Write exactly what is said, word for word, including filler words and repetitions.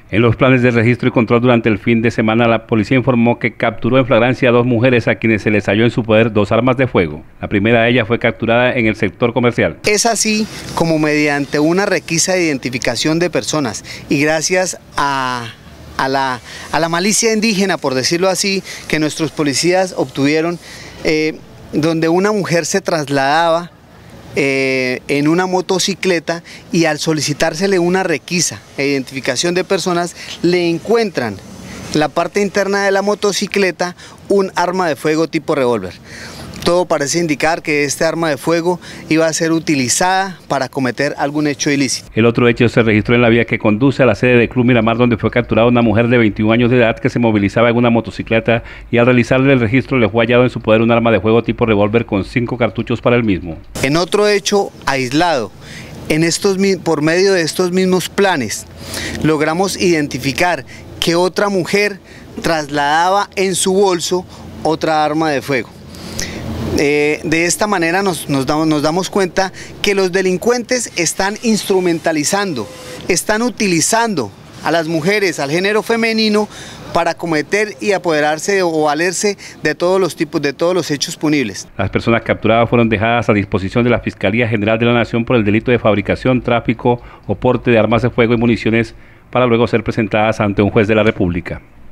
En los planes de registro y control durante el fin de semana, la policía informó que capturó en flagrancia a dos mujeres a quienes se les halló en su poder dos armas de fuego. La primera de ellas fue capturada en el sector comercial. Es así como mediante una requisa de identificación de personas y gracias a, a, la, a la malicia indígena, por decirlo así, que nuestros policías obtuvieron, eh, donde una mujer se trasladaba Eh, en una motocicleta y al solicitársele una requisa e identificación de personas, le encuentran en la parte interna de la motocicleta un arma de fuego tipo revólver. Todo parece indicar que este arma de fuego iba a ser utilizada para cometer algún hecho ilícito. El otro hecho se registró en la vía que conduce a la sede de Club Miramar, donde fue capturada una mujer de veintiún años de edad que se movilizaba en una motocicleta y al realizarle el registro le fue hallado en su poder un arma de fuego tipo revólver con cinco cartuchos para el mismo. En otro hecho aislado, en estos, por medio de estos mismos planes, logramos identificar que otra mujer trasladaba en su bolso otra arma de fuego. Eh, de esta manera nos, nos, damos, nos damos cuenta que los delincuentes están instrumentalizando, están utilizando a las mujeres, al género femenino, para cometer y apoderarse o valerse de todos los tipos, de todos los hechos punibles. Las personas capturadas fueron dejadas a disposición de la Fiscalía General de la Nación por el delito de fabricación, tráfico o porte de armas de fuego y municiones para luego ser presentadas ante un juez de la República.